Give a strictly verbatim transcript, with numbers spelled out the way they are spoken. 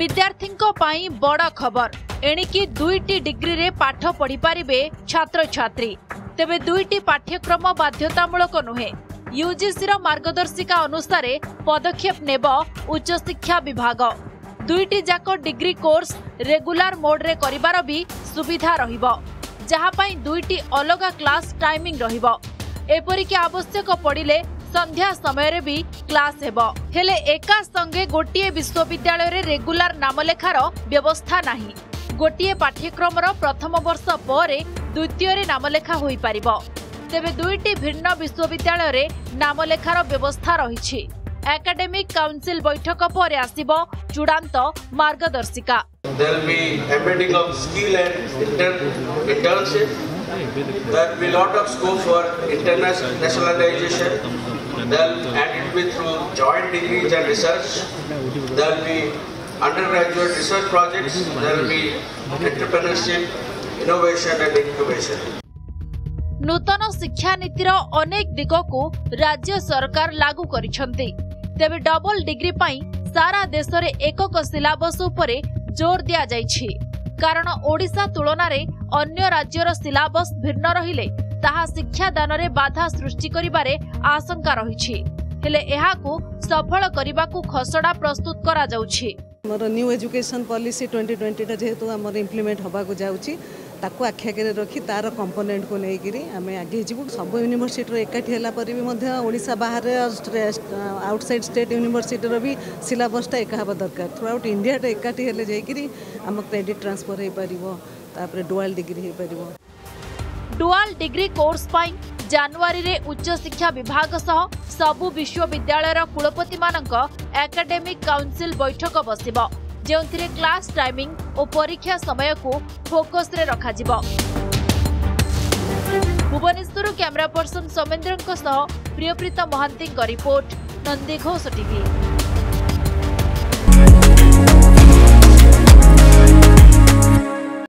विद्यार्थींको पाई बड़ खबर एणिकी दुईटी डिग्री रे पाठ पढ़ी पारिबे छात्र छात्री। तेबे दुईटी पाठ्यक्रम बाध्यतामूलक नुहे। यूजीसी रो मार्गदर्शिका अनुसार पदक्षेप नेब उच्च शिक्षा विभाग। दुईटी जाक डिग्री कोर्स रेगुलर मोड रे करिबार भी सुविधा रहिबो, जहा पई दुईटी अलग क्लास टाइमिंग रहिबो। एपरिक आवश्यक पड़िले संध्या समय रे भी क्लास हेबो। हेले एका संगे गोटिए विश्वविद्यालय रे रेगुलर नामलेखार व्यवस्था नाही। गोटिए पाठ्यक्रम प्रथम वर्ष पर द्वितीय रे नामलेखा होई पारिबो। तेबे दुईटी भिन्न विश्वविद्यालय रे नामलेखार व्यवस्था रहिछि। एकेडमिक काउंसिल बैठक पर आसिबो चूड़ांत मार्गदर्शिका। There will be embedding of skill and intern internship. There will be lot of scope for internationalization. There will and it will be through joint degrees and research. There will be undergraduate research projects. There will be entrepreneurship, innovation and incubation. नूतन शिक्षा नीतिर अनेक दिग को राज्य सरकार लागू करिसंती। तेबे double degree pi सारा देश रे एकक सिलेबस उपरे जोर दिया जाइछि। कारण ओडिशा तुलना रे अन्य राज्यर सिलेबस भिन्न रहिले ताहा शिक्षादान रे बाधा सृष्टि करिबारे आशंका रहिछि। हेले एहाकू सफल करिबाकू खसडा प्रस्तुत करा जाउछि। हमर new education policy twenty twenty टा जेहेतु हमर इम्प्लीमेंट हबा को जाउछि ताकू आख्या के रखी तार कंपोनेंट को नहीं करी आमे आगे जीवु। सब यूनिवर्सिटी एकाठी होला पर भी मध्य ओडिशा बाहर आउटसाइड स्टेट यूनिवर्सिटी रो भी सिलेबस टा एका हबा दरकार। थ्रू आउट इंडिया टा एकाठी हेले जाई करी हम क्रेडिट ट्रांसफर हे परिबो, तापर डुअल डिग्री हे परिबो। डुअल डिग्री कोर्स पाई जनवरी रे उच्च शिक्षा विभाग सह सबु विश्वविद्यालय रो कुलपति मानक एकेडमिक काउंसिल बैठक बसिबो, जेउथिरे क्लास टाइमिंग और परीक्षा समय को फोकस रे रखा जिवो। भुवनेश्वर कैमरा पर्सन सौमेन्द्रन सह प्रियप्रीत महांती रिपोर्ट, नंदीघोष टीवी।